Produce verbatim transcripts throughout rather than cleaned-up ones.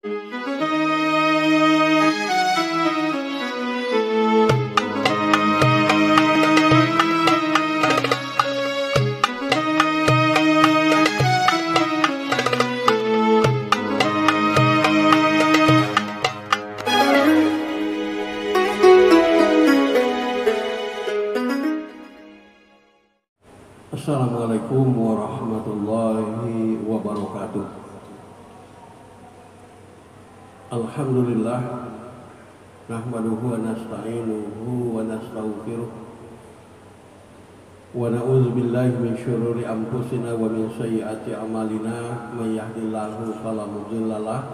Assalamualaikum warahmatullahi wabarakatuh. Alhamdulillah, nahmaduhu wa nasta'inuhu wa nastaghfiruh wa na'udzu billahi min syururi anfusina wa min sayyiati a'malina, may yahdihillahu fala mudhillalah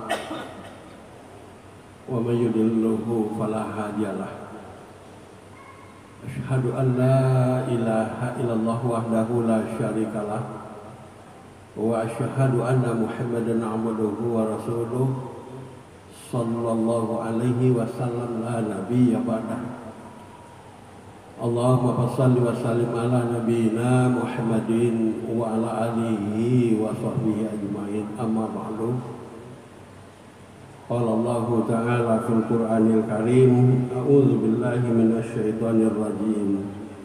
wa may yudlilhu fala hadiyalah. Asyhadu an la ilaha illallah wahdahu la syarikalah wa asyhadu anna Muhammadan abduhu wa rasuluh sallallahu alaihi wasallam la nabiyya ba'dah. Allahumma shalli wa sallim ala nabiyyina Muhammadin wa ala alihi wa sahbihi ajmain, amma ba'du. Qala Allahu ta'ala fil Qur'anil Karim, a'udzu billahi minasy syaithanir rajim.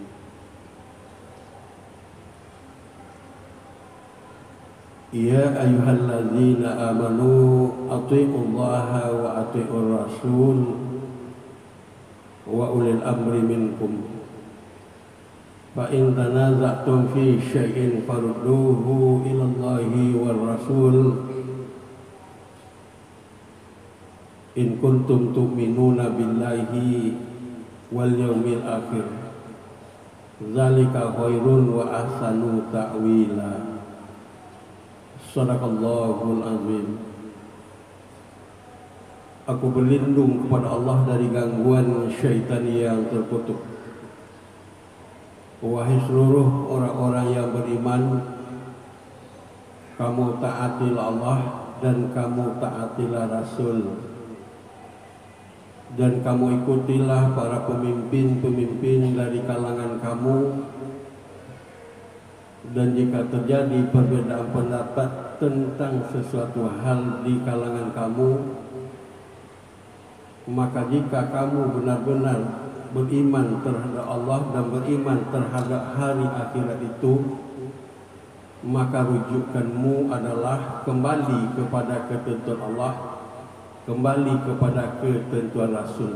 Ya ayyuhalladzina amanu athi'ullaha wa athi'ur rasul wa ulil amri minkum. Fa in tanaza'tum fi syai'in farudduhu ila Allahi war rasul in kuntum tu'minuna billahi wal yawmil akhir, zalika khairun wa ahsanu ta'wila. Shadaqallahul azim. Aku berlindung kepada Allah dari gangguan syaitan yang terkutuk. Wahai seluruh orang-orang yang beriman, kamu taatilah Allah dan kamu taatilah Rasul, dan kamu ikutilah para pemimpin-pemimpin dari kalangan kamu. Dan jika terjadi perbedaan pendapat tentang sesuatu hal di kalangan kamu, maka jika kamu benar-benar beriman terhadap Allah dan beriman terhadap hari akhirat itu, maka rujukanmu adalah kembali kepada ketentuan Allah, kembali kepada ketentuan Rasul.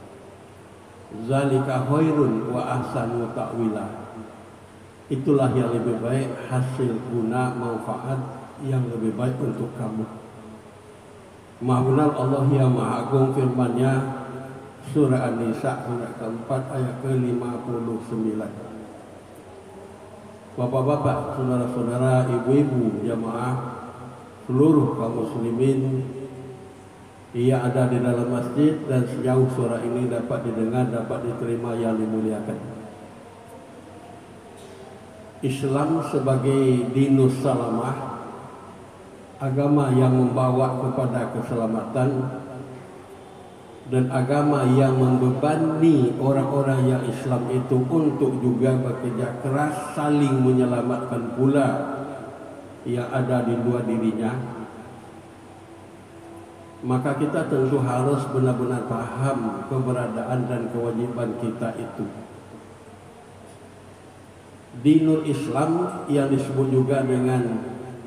Zalika khairun wa ahsanu ta'wila. Itulah yang lebih baik, hasil guna manfaat yang lebih baik untuk kamu. Maha benar Allah yang Maha Agung firman-Nya, surah An-Nisa surat keempat ayat ke lima puluh sembilan. Bapak-bapak, saudara-saudara, ibu-ibu, jamaah, seluruh kaum muslimin ia ada di dalam masjid dan sejauh suara ini dapat didengar, dapat diterima yang dimuliakan. Islam sebagai dinus salamah, agama yang membawa kepada keselamatan, dan agama yang membebani orang-orang yang Islam itu untuk juga bekerja keras saling menyelamatkan pula yang ada di luar dirinya. Maka kita tentu harus benar-benar paham keberadaan dan kewajiban kita itu. Dinul Islam yang disebut juga dengan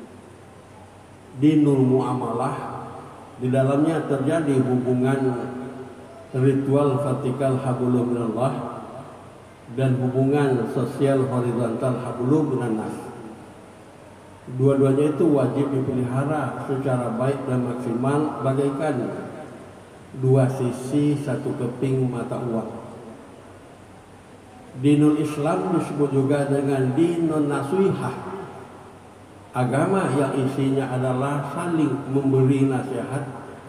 dinul muamalah, di dalamnya terjadi hubungan ritual vertikal hablum minallah dan hubungan sosial horizontal hablum minannas. Dua-duanya itu wajib dipelihara secara baik dan maksimal, bagaikan dua sisi satu keping mata uang. Dinul Islam disebut juga dengan dinun nasihah, agama yang isinya adalah saling memberi nasihat,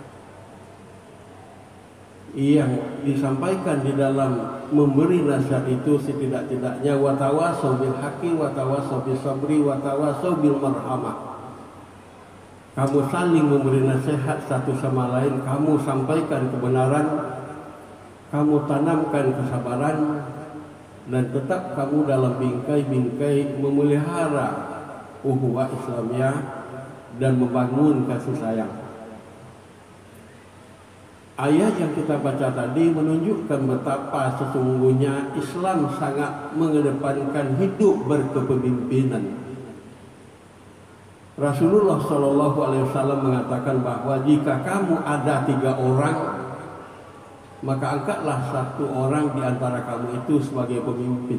yang disampaikan di dalam memberi nasihat itu setidak-tidaknya watawasau bil haqqi watawasau bis sabri watawasau bil marhamah. Kamu saling memberi nasihat satu sama lain, kamu sampaikan kebenaran, kamu tanamkan kesabaran, dan tetap kamu dalam bingkai-bingkai memelihara ukhuwah Islamiyah dan membangun kasih sayang. Ayat yang kita baca tadi menunjukkan betapa sesungguhnya Islam sangat mengedepankan hidup berkepemimpinan. Rasulullah Shallallahu Alaihi Wasallam mengatakan bahwa jika kamu ada tiga orang, maka angkatlah satu orang di antara kamu itu sebagai pemimpin.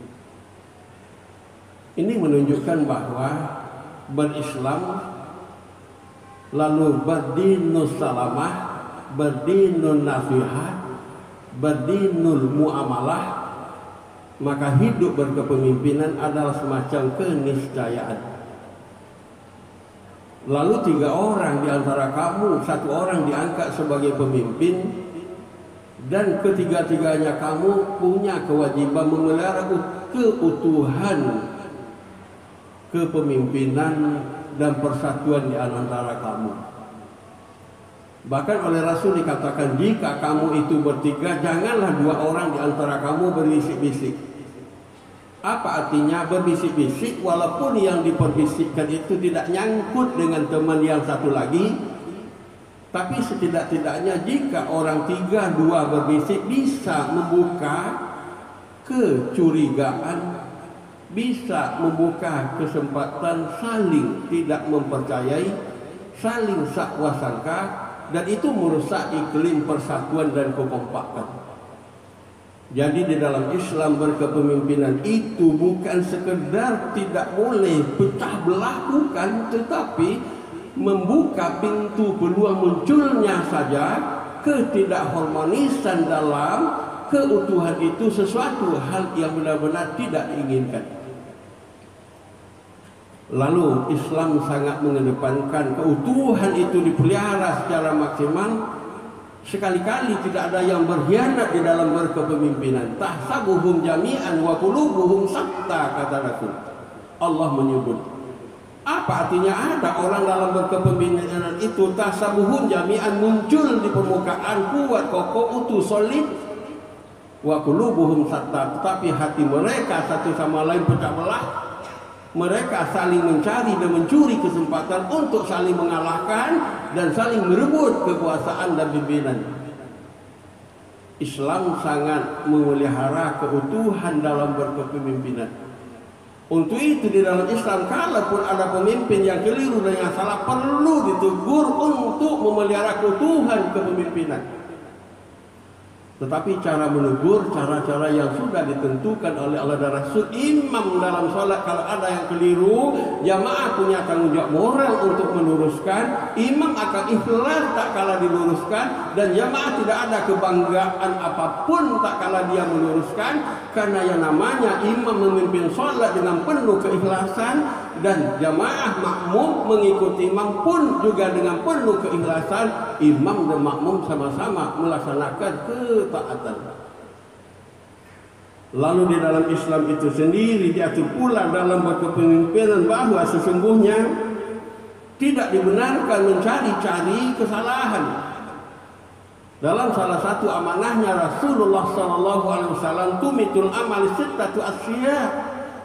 Ini menunjukkan bahwa berislam lalu berdinus salamah, berdinun nasihat, berdinul muamalah, maka hidup berkepemimpinan adalah semacam keniscayaan. Lalu tiga orang di antara kamu, satu orang diangkat sebagai pemimpin, dan ketiga-tiganya kamu punya kewajiban memelihara keutuhan kepemimpinan dan persatuan di antara kamu. Bahkan oleh Rasul dikatakan, jika kamu itu bertiga, janganlah dua orang di antara kamu berbisik-bisik. Apa artinya berbisik-bisik? Walaupun yang diperbisikkan itu tidak nyangkut dengan teman yang satu lagi, tapi setidak-tidaknya jika orang tiga dua berbisik bisa membuka kecurigaan, bisa membuka kesempatan saling tidak mempercayai, saling sakwa sangka, dan itu merusak iklim persatuan dan kekompakan. Jadi di dalam Islam berkepemimpinan itu bukan sekedar tidak boleh pecah belah, bukan, tetapi membuka pintu peluang munculnya saja ketidakharmonisan dalam keutuhan itu, sesuatu hal yang benar-benar tidak diinginkan. Lalu Islam sangat mengedepankan keutuhan itu dipelihara secara maksimal. Sekali-kali tidak ada yang berkhianat di dalam berkepemimpinan. Tahsabuhum jami'an wa qulubuhum shatta, kata Rasul. Allah menyebut. Apa artinya ada orang dalam berkepemimpinan itu tahsabuhum jami'an, muncul di permukaan, kuat, kokoh, utuh, solid, wa qulubuhum shatta, tetapi hati mereka satu sama lain pecah belah. Mereka saling mencari dan mencuri kesempatan untuk saling mengalahkan dan saling merebut kekuasaan dan pimpinan. Islam sangat memelihara keutuhan dalam berkepemimpinan. Untuk itu di dalam Islam, kalaupun ada pemimpin yang keliru dan yang salah, perlu ditegur untuk memelihara keutuhan kepemimpinan. Tetapi cara menegur, cara-cara yang sudah ditentukan oleh Allah dan Rasul. Imam dalam sholat kalau ada yang keliru, jamaah punya tanggung jawab moral untuk meluruskan. Imam akan ikhlas tak kala diluruskan, dan jamaah tidak ada kebanggaan apapun tak kala dia meluruskan. Karena yang namanya imam memimpin sholat dengan penuh keikhlasan, dan jamaah makmum mengikuti imam pun juga dengan penuh keikhlasan. Imam dan makmum sama-sama melaksanakan ketaatan. Lalu di dalam Islam itu sendiri diatur pula dalam berkepemimpinan bahwa sesungguhnya tidak dibenarkan mencari-cari kesalahan. Dalam salah satu amanahnya Rasulullah Sallallahu Alaihi Wasallam, tumitul amal sittatu asya.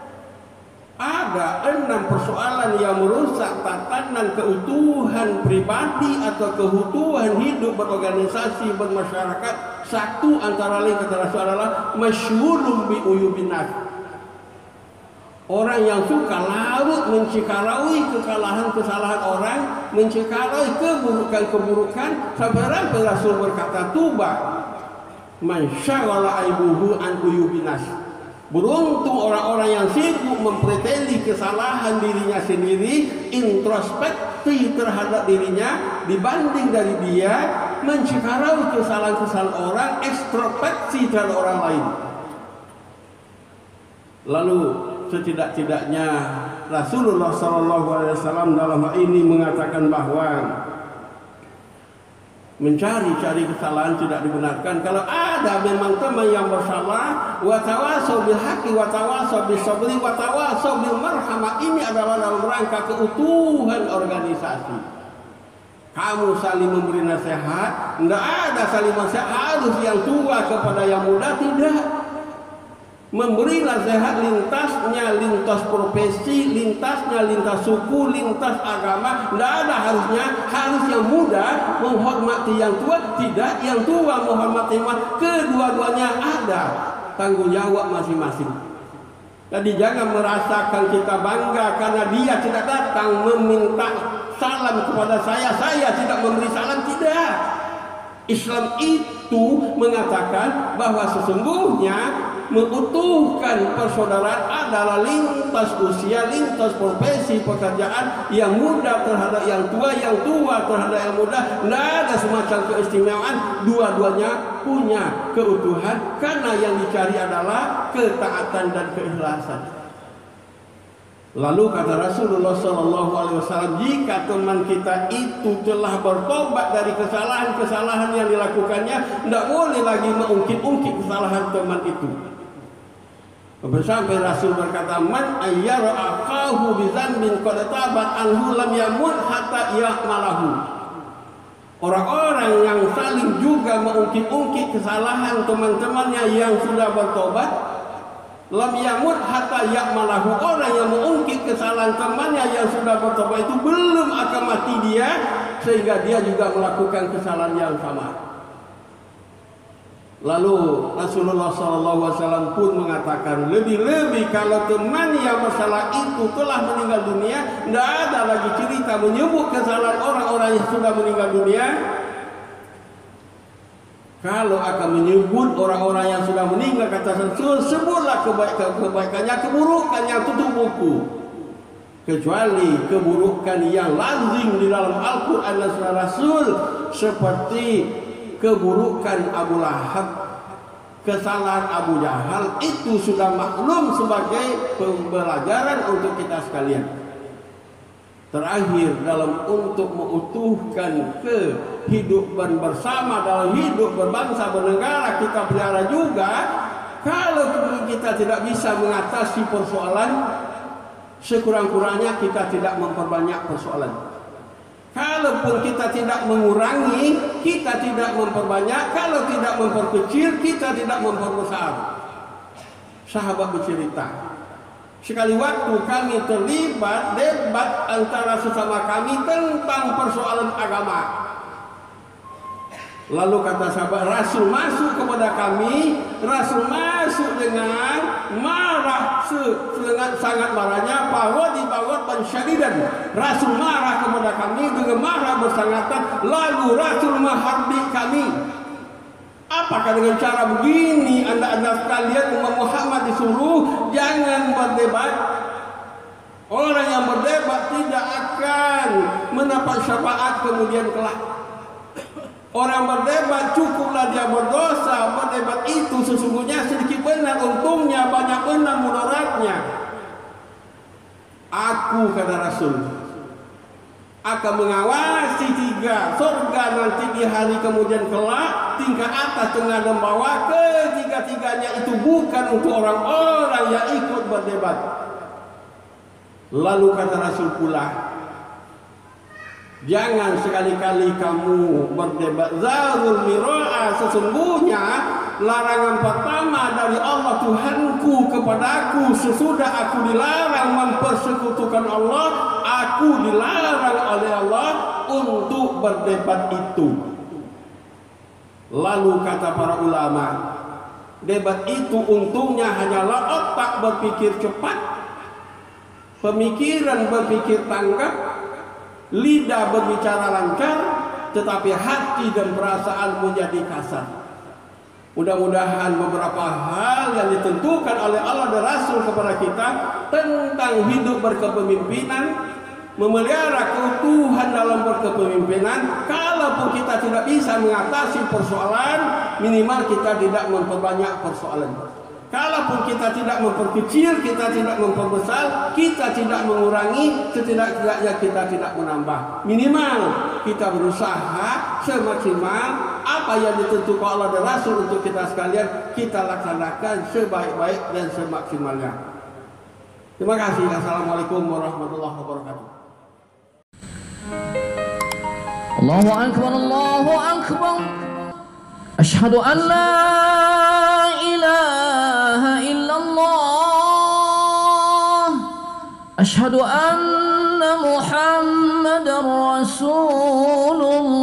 Ada enam persoalan yang merusak tatanan keutuhan pribadi atau keutuhan hidup berorganisasi bermasyarakat. Satu antara lain kata Rasul adalah masyhurun bi uyubinas. Orang yang suka larut mencikarai kekalahan kesalahan orang, mencikarai keburukan-keburukan, sampai Rasul berkata, tuba man syaghala aibuhu an uyubinas. Beruntung orang-orang yang sibuk mempreteli kesalahan dirinya sendiri, introspeksi terhadap dirinya dibanding dari dia mencikarai kesalahan-kesalahan orang, ekstrospeksi terhadap orang lain. Lalu setidak-tidaknya Rasulullah Sallallahu Alaihi Wasallam dalam hal ini mengatakan bahwa mencari-cari kesalahan tidak dibenarkan. Kalau ada memang teman yang bersalah, wa tawasau bil haqqi wa tawasau bis sabri wa tawasau bil marhamah, ini adalah dalam rangka keutuhan organisasi. Kamu saling memberi nasihat, tidak ada saling nasihat harus yang tua kepada yang muda, tidak. memberi nasihat lintasnya lintas profesi, lintasnya lintas suku, lintas agama. Tidak ada harusnya, harus yang muda menghormati yang tua, tidak yang tua menghormati yang muda. Kedua-duanya ada tanggung jawab masing-masing. Jadi jangan merasakan kita bangga karena dia tidak datang meminta salam kepada saya, saya tidak memberi salam, tidak. Islam itu mengatakan bahwa sesungguhnya mengutuhkan persaudaraan adalah lintas usia, lintas profesi, pekerjaan, yang muda terhadap yang tua, yang tua terhadap yang muda. Tidak ada semacam keistimewaan, dua-duanya punya keutuhan karena yang dicari adalah ketaatan dan keikhlasan. Lalu kata Rasulullah shallallahu alaihi wasallam, jika teman kita itu telah bertobat dari kesalahan-kesalahan yang dilakukannya, tidak boleh lagi mengungkit-ungkit kesalahan teman itu. Sampai Rasul berkata, man ayyara akahu bi dzambin qad tabat anhu lam yamut hatta ya'malahu. Orang-orang yang saling juga mengungkit-ungkit kesalahan teman-temannya yang sudah bertobat, lam yamut hatta ya'malahu. Orang yang mengungkit kesalahan temannya yang sudah bertobat itu belum akan mati dia, sehingga dia juga melakukan kesalahan yang sama. Lalu Rasulullah shallallahu alaihi wasallam pun mengatakan, lebih-lebih kalau teman yang bersalah itu telah meninggal dunia, tidak ada lagi cerita menyebut kesalahan orang-orang yang sudah meninggal dunia. Kalau akan menyebut orang-orang yang sudah meninggal, kata Rasul, sebutlah kebaikan-kebaikannya, keburukannya tutup buku. Kecuali keburukan yang lazim di dalam Al-Quran dan Sunnah Rasul, seperti keburukan Abu Lahab, kesalahan Abu Jahal, itu sudah maklum sebagai pembelajaran untuk kita sekalian. Terakhir, dalam untuk mengutuhkan kehidupan bersama, dalam hidup berbangsa bernegara, kita pelihara juga. Kalau kita tidak bisa mengatasi persoalan, sekurang-kurangnya kita tidak memperbanyak persoalan. Kalaupun kita tidak mengurangi, kita tidak memperbanyak. Kalau tidak memperkecil, kita tidak memperbesar. Sahabat bercerita, sekali waktu kami terlibat debat antara sesama kami tentang persoalan agama. Lalu kata sahabat, Rasul masuk kepada kami. Rasul masuk dengan marah, dengan sangat marahnya, pawadi pawad syadidan. Rasul marah kepada kami dengan marah bersangatan. Lalu Rasul menghardik kami. Apakah dengan cara begini anda-anda sekalian umat Muhammad disuruh jangan berdebat? Orang yang berdebat tidak akan mendapat syafaat kemudian kelak. Orang berdebat cukuplah dia berdosa. Berdebat itu sesungguhnya sedikit benar untungnya, banyak benar mudaratnya. Aku, kata Rasul, akan mengawasi tiga surga nanti di hari kemudian kelak, tingkat atas, tengah dan bawah. Ketiga-tiganya itu bukan untuk orang-orang yang ikut berdebat. Lalu kata Rasul pula, jangan sekali-kali kamu berdebat. Zarul mira'a, sesungguhnya larangan pertama dari Allah Tuhanku kepadaku sesudah aku dilarang mempersekutukan Allah, aku dilarang oleh Allah untuk berdebat itu. Lalu kata para ulama, debat itu untungnya hanyalah otak berpikir cepat, pemikiran berpikir tanggap, lidah berbicara lancar, tetapi hati dan perasaan menjadi kasar. Mudah-mudahan beberapa hal yang ditentukan oleh Allah dan Rasul kepada kita tentang hidup berkepemimpinan, memelihara keutuhan dalam berkepemimpinan, kalaupun kita tidak bisa mengatasi persoalan, minimal kita tidak memperbanyak persoalan. Kalaupun kita tidak memperkecil, kita tidak memperbesar, kita tidak mengurangi, setidak-tidaknya kita tidak menambah. Minimal kita berusaha semaksimal apa yang ditentukan Allah dan Rasul untuk kita sekalian, kita laksanakan sebaik-baik dan semaksimalnya. Terima kasih. Assalamualaikum warahmatullahi wabarakatuh. Allahu akbar, Allahu akbar. Asyhadu an la ilaha illallah. أشهد أن محمدا رسول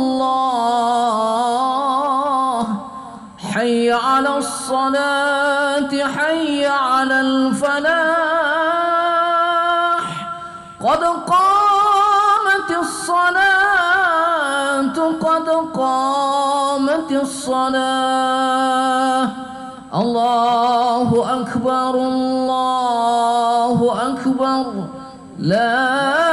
الله حي على الصلاة حي على الفلاح قد قامت الصلاة قد قامت الصلاة الله أكبر الله أكبر لا